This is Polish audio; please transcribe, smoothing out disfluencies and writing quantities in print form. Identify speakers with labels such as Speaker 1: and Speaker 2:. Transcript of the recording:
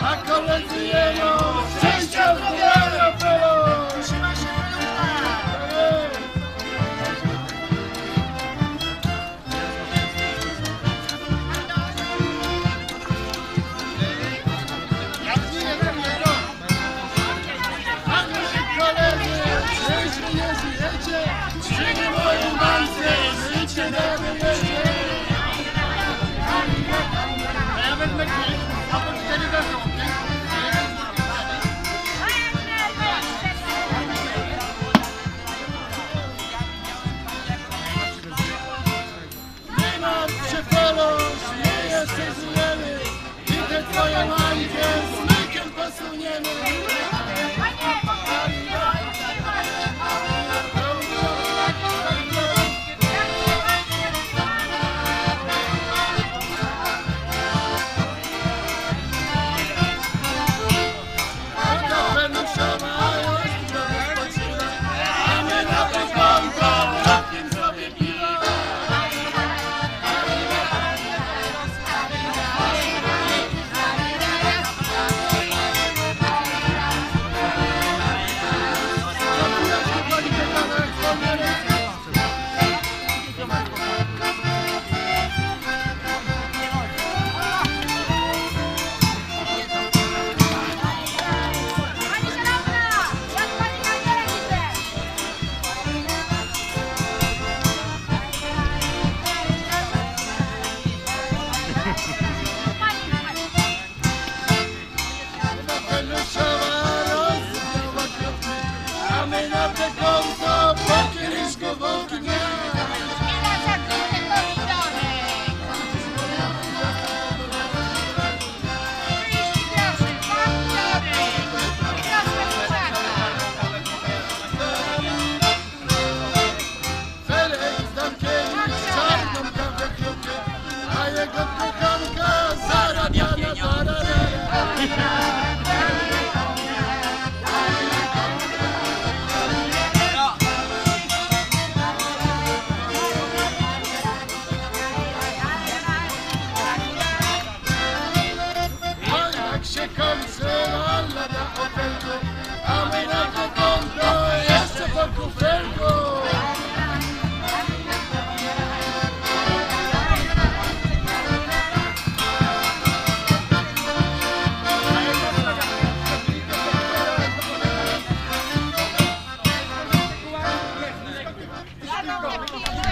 Speaker 1: a koledzy jeno, szczęścia zdrowia, Feluś!
Speaker 2: Trzyma się Felucha!
Speaker 1: Życie moim bańce, życie darujecie. A ja wezmę gdzieś, a po 4 zarządy. Nie mam się Feluś, nie jesteś zły. Widzę twoją mańkę, smykiem posuniemy. A my na to konto jeszcze po kufelku.
Speaker 2: Brawo!